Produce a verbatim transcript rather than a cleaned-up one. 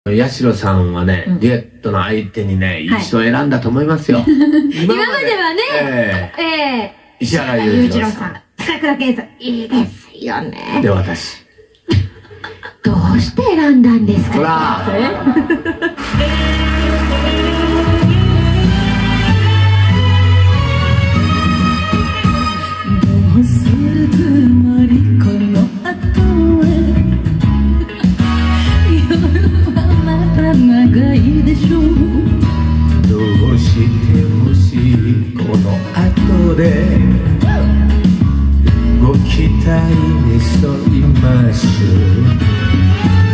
八代さんはね、 うん、 デュエットの相手にね、いい人を選んだと思いますよ。 今まではね、えええー、石原裕次郎さん、高倉健さん、いいですよね。 で、私。 どうして選んだんですか。 ほら。 どうするつもりこの後へ。夜はまだ長いでしょう。 どうしてほしいこの後でご期待に沿いましょう。